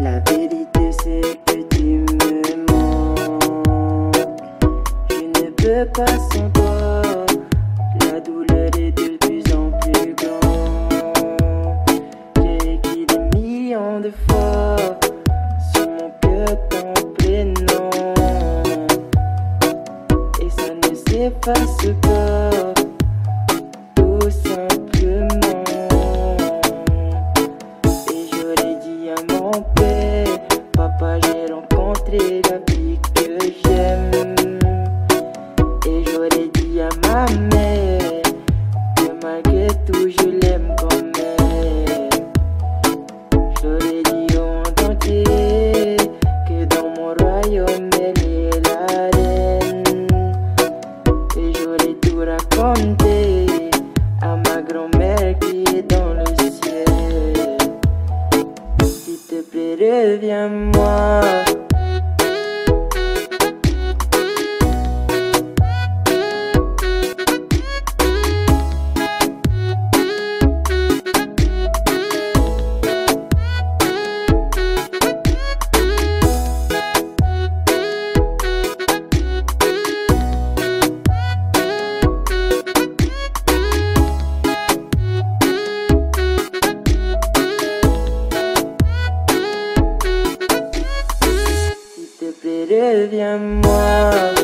La vérité c'est que tu me manques. Je ne peux pas sans toi. La douleur est de plus en plus grande. J'ai écrit des millions de fois sur mon cœur ton prénom, et ça ne s'efface pas, tout simplement. Et j'aurais dit à mon père, papa j'ai rencontré la vie que j'aime. Et j'aurais dit à ma mère que malgré tout je l'aime quand même. J'aurais dit au monde entier que dans mon royaume elle est la reine. Et j'aurais tout raconté à ma grand-mère qui est dans le ciel. S'il te plaît reviens-moi. Reviens-moi.